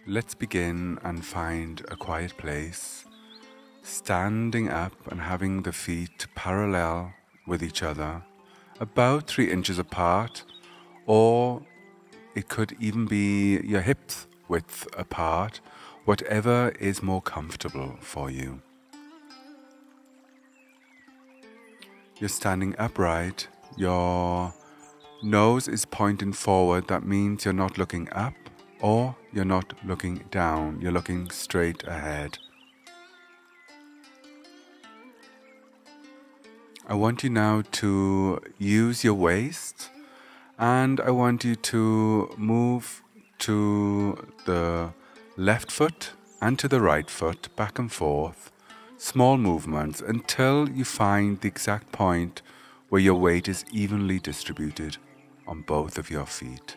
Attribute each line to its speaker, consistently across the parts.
Speaker 1: Let's begin and find a quiet place, standing up and having the feet parallel with each other, about 3 inches apart, or it could even be your hips width apart, whatever is more comfortable for you. You're standing upright, your nose is pointing forward, that means you're not looking up or you're not looking down, you're looking straight ahead. I want you now to use your waist, and I want you to move to the left foot and to the right foot, back and forth, small movements until you find the exact point where your weight is evenly distributed on both of your feet.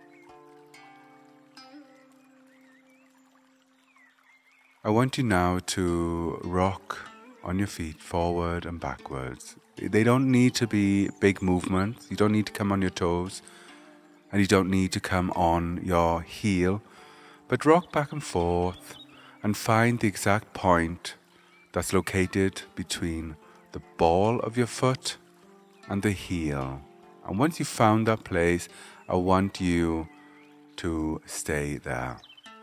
Speaker 1: I want you now to rock on your feet forward and backwards. They don't need to be big movements. You don't need to come on your toes, and you don't need to come on your heel, but rock back and forth and find the exact point that's located between the ball of your foot and the heel. And once you've found that place, I want you to stay there.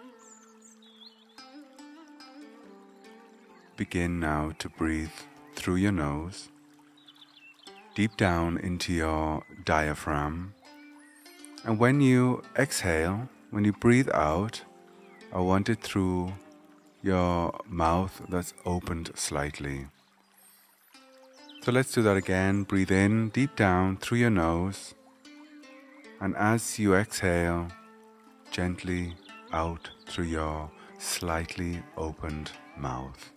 Speaker 1: Begin now to breathe through your nose, deep down into your diaphragm. And when you exhale, when you breathe out, I want it through your mouth that's opened slightly. So let's do that again. Breathe in deep down through your nose, and as you exhale, gently out through your slightly opened mouth.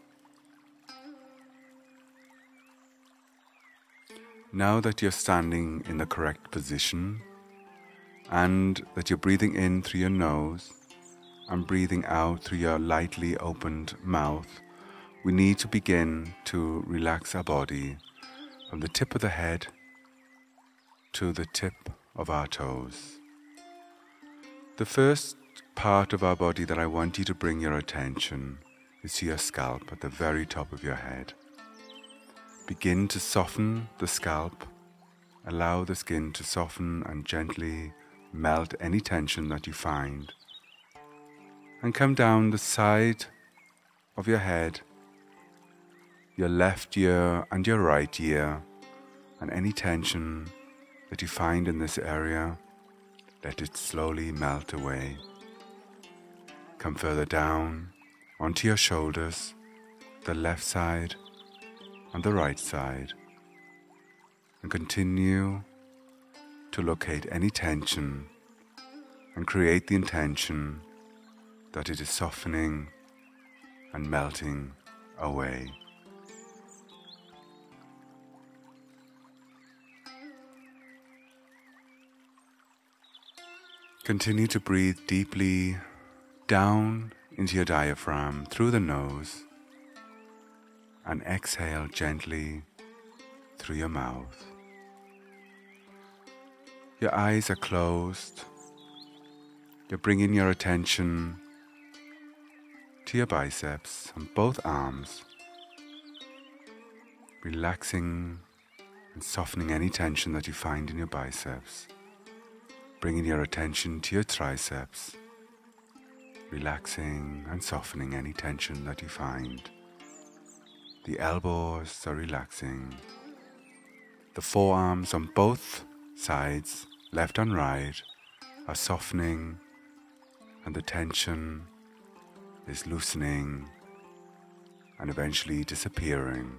Speaker 1: Now that you're standing in the correct position and that you're breathing in through your nose and breathing out through your lightly opened mouth, we need to begin to relax our body from the tip of the head to the tip of our toes. The first part of our body that I want you to bring your attention is to your scalp at the very top of your head. Begin to soften the scalp. Allow the skin to soften and gently melt any tension that you find. And come down the side of your head, your left ear and your right ear, and any tension that you find in this area, let it slowly melt away. Come further down onto your shoulders, the left side and the right side, and continue to locate any tension and create the intention that it is softening and melting away. Continue to breathe deeply down into your diaphragm through the nose, and exhale gently through your mouth. Your eyes are closed. You're bringing your attention to your biceps and both arms, relaxing and softening any tension that you find in your biceps. Bringing your attention to your triceps, relaxing and softening any tension that you find. The elbows are relaxing. The forearms on both sides, left and right, are softening, and the tension is loosening and eventually disappearing.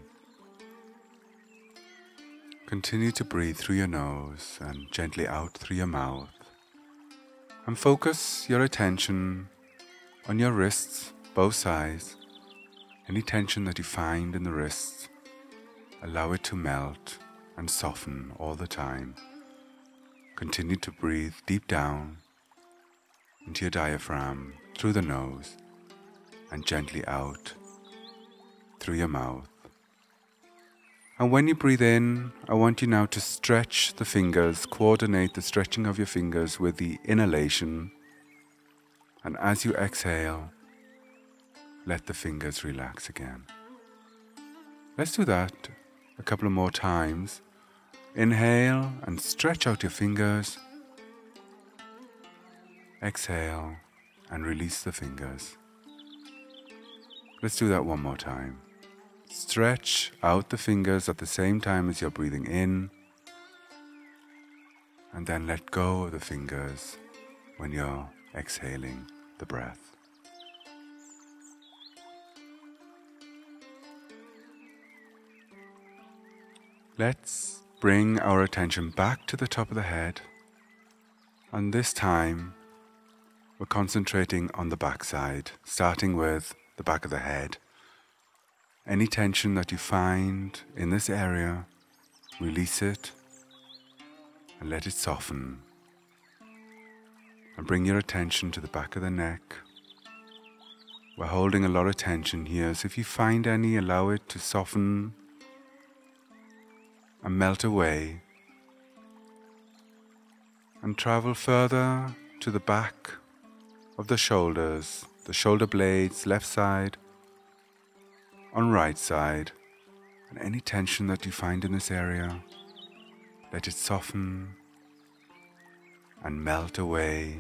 Speaker 1: Continue to breathe through your nose and gently out through your mouth. And focus your attention on your wrists, both sides. Any tension that you find in the wrists, allow it to melt and soften all the time. Continue to breathe deep down into your diaphragm through the nose and gently out through your mouth. And when you breathe in, I want you now to stretch the fingers, coordinate the stretching of your fingers with the inhalation, And as you exhale, let the fingers relax again. Let's do that a couple of more times. Inhale and stretch out your fingers. Exhale and release the fingers. Let's do that one more time. Stretch out the fingers at the same time as you're breathing in, and then let go of the fingers when you're exhaling the breath. Let's bring our attention back to the top of the head, and this time we're concentrating on the back side, starting with the back of the head. Any tension that you find in this area, release it and let it soften. And bring your attention to the back of the neck. We're holding a lot of tension here, so if you find any, allow it to soften and melt away. And travel further to the back of the shoulders, the shoulder blades, left side, on right side, and any tension that you find in this area, let it soften and melt away.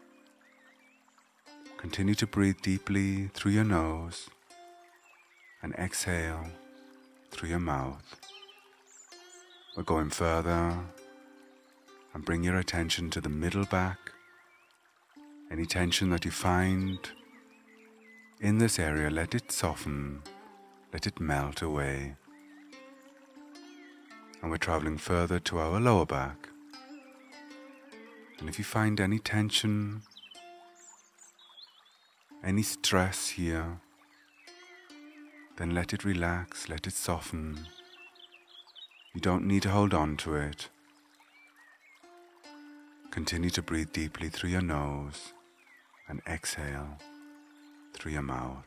Speaker 1: Continue to breathe deeply through your nose and exhale through your mouth. We're going further, and bring your attention to the middle back. Any tension that you find in this area, let it soften, let it melt away. And we're traveling further to our lower back. And if you find any tension, any stress here, then let it relax, let it soften. You don't need to hold on to it. Continue to breathe deeply through your nose and exhale through your mouth.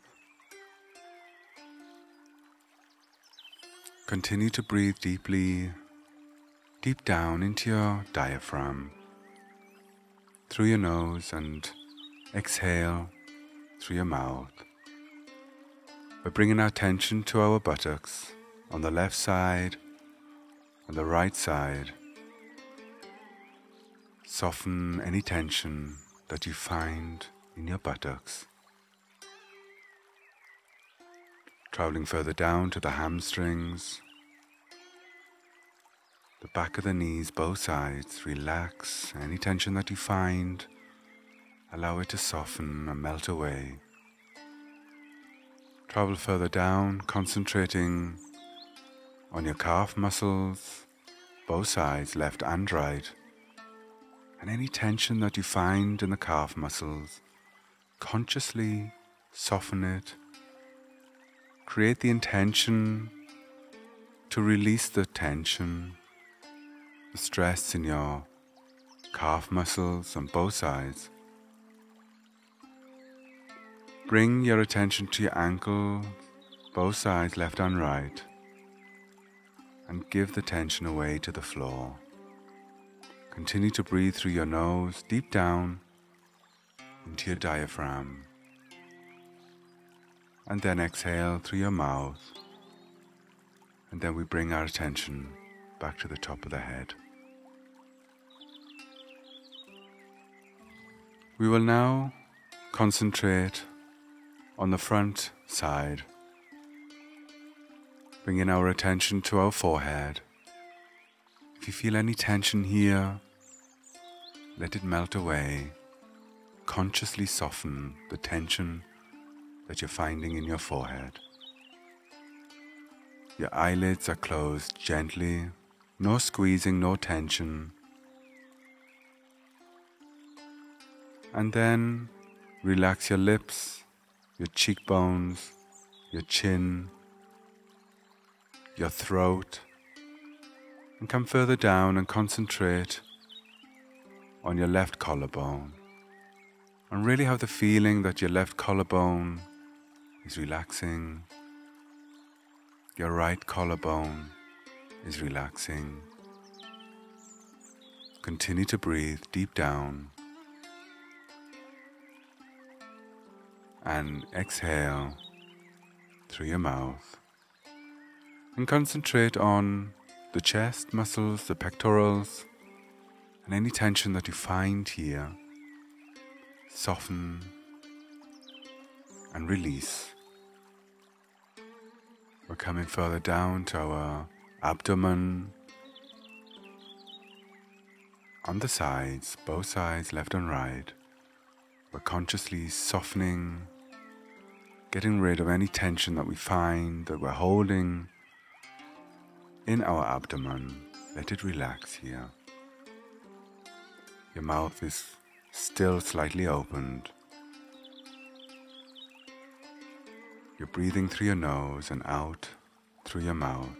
Speaker 1: Continue to breathe deeply, deep down into your diaphragm, through your nose, and exhale through your mouth. We're bringing our attention to our buttocks on the left side and the right side. Soften any tension that you find in your buttocks. Traveling further down to the hamstrings, the back of the knees, both sides. Relax any tension that you find. Allow it to soften and melt away. Travel further down, concentrating on your calf muscles, both sides, left and right. And any tension that you find in the calf muscles, consciously soften it. Create the intention to release the tension, the stress in your calf muscles on both sides. Bring your attention to your ankle, both sides, left and right, and give the tension away to the floor. Continue to breathe through your nose, deep down into your diaphragm, and then exhale through your mouth, and then we bring our attention back to the top of the head. We will now concentrate on the front side, bringing our attention to our forehead. If you feel any tension here, let it melt away. Consciously soften the tension that you're finding in your forehead. Your eyelids are closed gently, no squeezing, no tension. And then relax your lips, your cheekbones, your chin, your throat, and come further down and concentrate on your left collarbone. And really have the feeling that your left collarbone is relaxing, your right collarbone is relaxing. Continue to breathe deep down. and exhale through your mouth. And concentrate on the chest muscles, the pectorals, and any tension that you find here. Soften and release. We're coming further down to our abdomen, on the sides, both sides, left and right. We're consciously softening, getting rid of any tension that we find that we're holding in our abdomen. Let it relax here. Your mouth is still slightly opened. You're breathing through your nose and out through your mouth.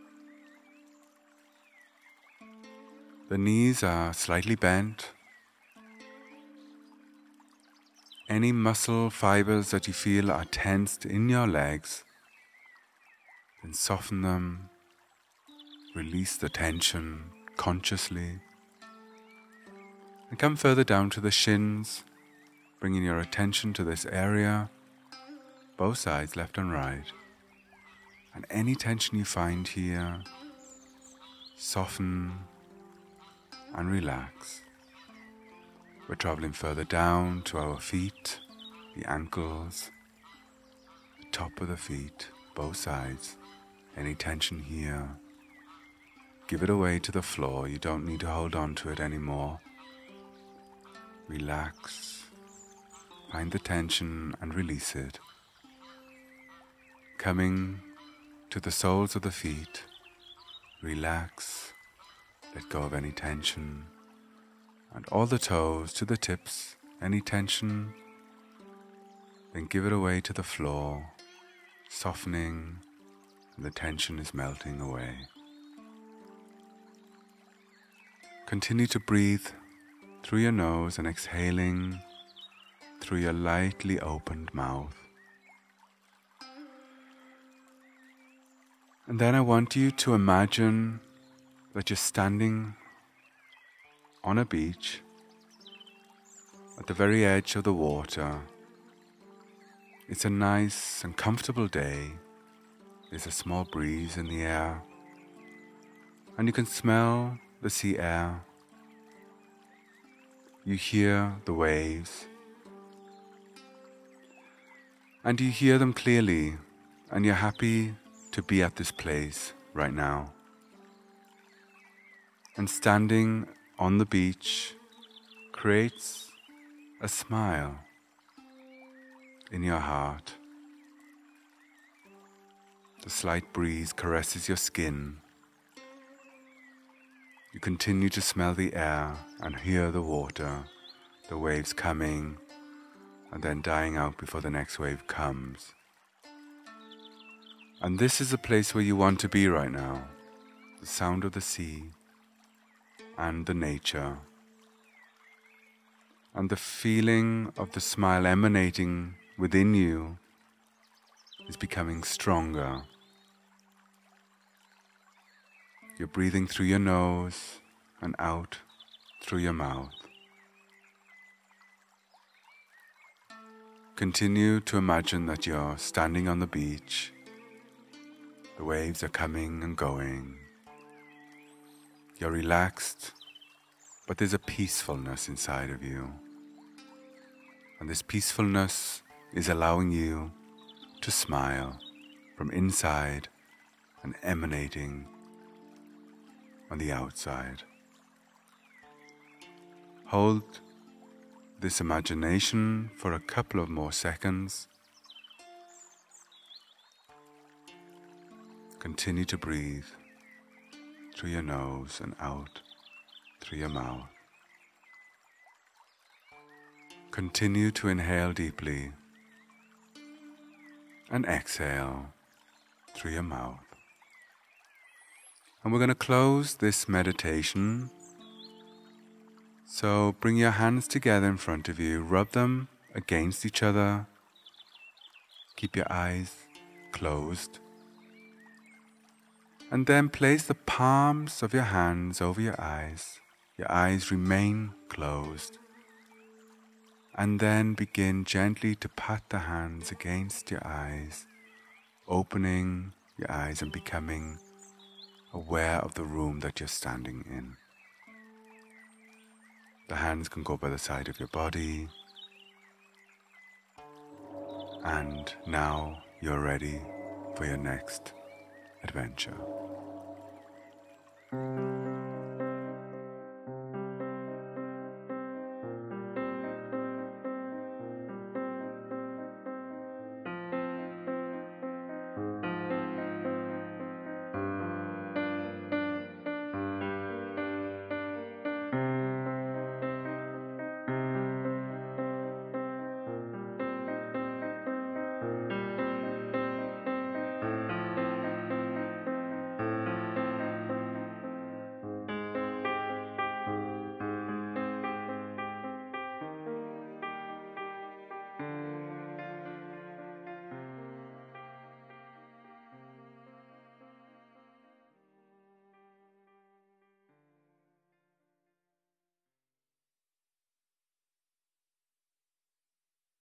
Speaker 1: The knees are slightly bent. Any muscle fibers that you feel are tensed in your legs, then soften them, release the tension consciously, and come further down to the shins, bringing your attention to this area, both sides, left and right. And any tension you find here, soften and relax. We're traveling further down to our feet, the ankles, the top of the feet, both sides. Any tension here, give it away to the floor. You don't need to hold on to it anymore. Relax, find the tension and release it. Coming to the soles of the feet, relax, let go of any tension. And all the toes to the tips, any tension, then give it away to the floor, softening, and the tension is melting away. Continue to breathe through your nose and exhaling through your lightly opened mouth. And then I want you to imagine that you're standing on a beach at the very edge of the water. It's a nice and comfortable day. There's a small breeze in the air, and you can smell the sea air. You hear the waves, and you hear them clearly, and you're happy to be at this place right now. And standing on the beach creates a smile in your heart. The slight breeze caresses your skin. You continue to smell the air and hear the water, the waves coming and then dying out before the next wave comes. And this is the place where you want to be right now. The sound of the sea and the nature, and the feeling of the smile emanating within you is becoming stronger. You're breathing through your nose and out through your mouth. Continue to imagine that you're standing on the beach. The waves are coming and going. You're relaxed, but there's a peacefulness inside of you. And this peacefulness is allowing you to smile from inside and emanating on the outside. Hold this imagination for a couple of more seconds. Continue to breathe through your nose and out through your mouth. Continue to inhale deeply and exhale through your mouth. And we're going to close this meditation. So bring your hands together in front of you, rub them against each other, keep your eyes closed. And then place the palms of your hands over your eyes. Your eyes remain closed. And then begin gently to pat the hands against your eyes, opening your eyes and becoming aware of the room that you're standing in. The hands can go by the side of your body. And now you're ready for your next adventure.